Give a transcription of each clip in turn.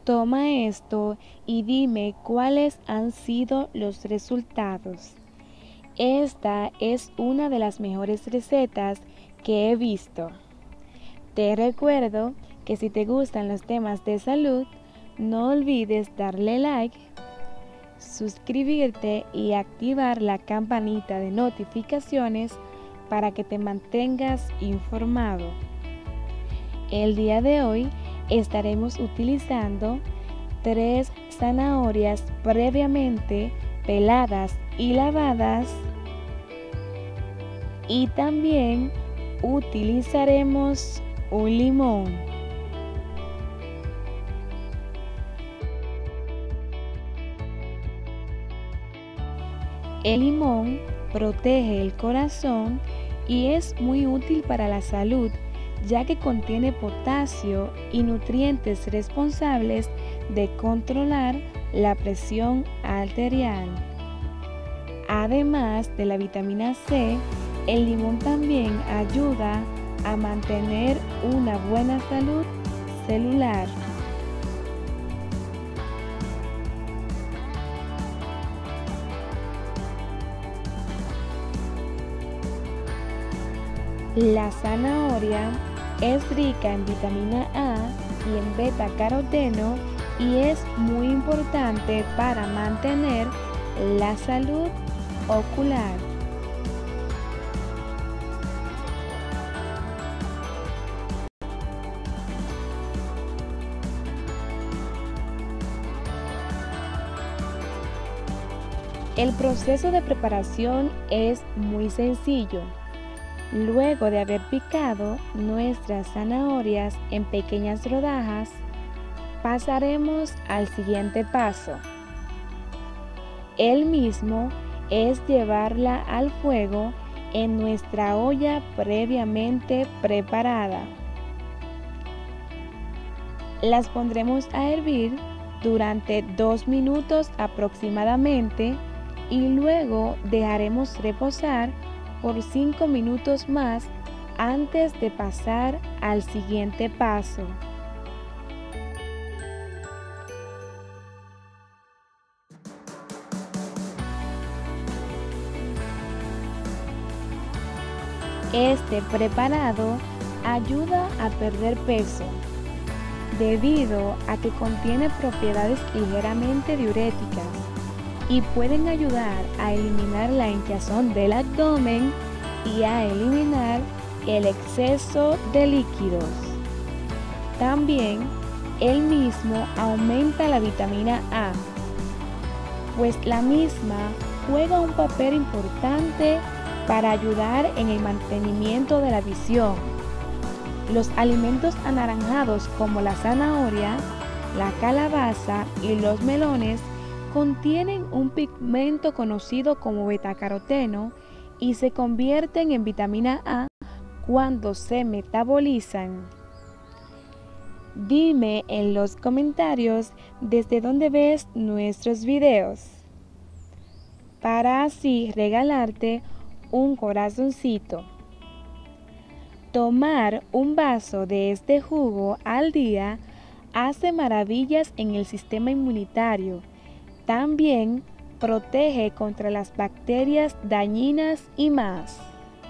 Toma esto y dime cuáles han sido los resultados. Esta es una de las mejores recetas que he visto. Te recuerdo que si te gustan los temas de salud, no olvides darle like, suscribirte y activar la campanita de notificaciones para que te mantengas informado. El día de hoy estaremos utilizando 3 zanahorias previamente peladas y lavadas, y también utilizaremos un limón. El limón protege el corazón y es muy útil para la salud, ya que contiene potasio y nutrientes responsables de controlar la presión arterial. Además de la vitamina C, el limón también ayuda a mantener una buena salud celular. La zanahoria es rica en vitamina A y en beta-caroteno y es muy importante para mantener la salud ocular. El proceso de preparación es muy sencillo. Luego de haber picado nuestras zanahorias en pequeñas rodajas, pasaremos al siguiente paso. El mismo es llevarla al fuego en nuestra olla previamente preparada. Las pondremos a hervir durante 2 minutos aproximadamente y luego dejaremos reposar por 5 minutos más antes de pasar al siguiente paso. Este preparado ayuda a perder peso debido a que contiene propiedades ligeramente diuréticas y pueden ayudar a eliminar la hinchazón del abdomen y a eliminar el exceso de líquidos. También el mismo aumenta la vitamina A, pues la misma juega un papel importante para ayudar en el mantenimiento de la visión. Los alimentos anaranjados como la zanahoria, la calabaza y los melones contienen un pigmento conocido como betacaroteno y se convierten en vitamina A cuando se metabolizan. Dime en los comentarios desde dónde ves nuestros videos, para así regalarte un corazoncito. Tomar un vaso de este jugo al día hace maravillas en el sistema inmunitario. También protege contra las bacterias dañinas y más.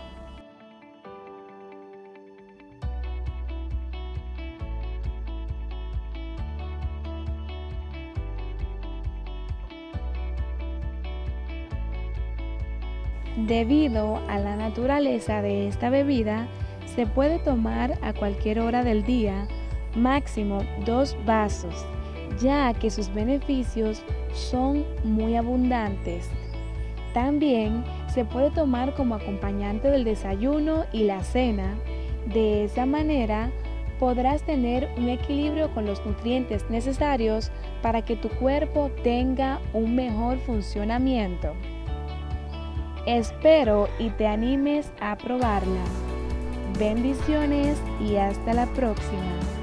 Debido a la naturaleza de esta bebida, se puede tomar a cualquier hora del día, máximo 2 vasos, ya que sus beneficios son muy abundantes. También se puede tomar como acompañante del desayuno y la cena. De esa manera podrás tener un equilibrio con los nutrientes necesarios para que tu cuerpo tenga un mejor funcionamiento. Espero y te animes a probarla. Bendiciones y hasta la próxima.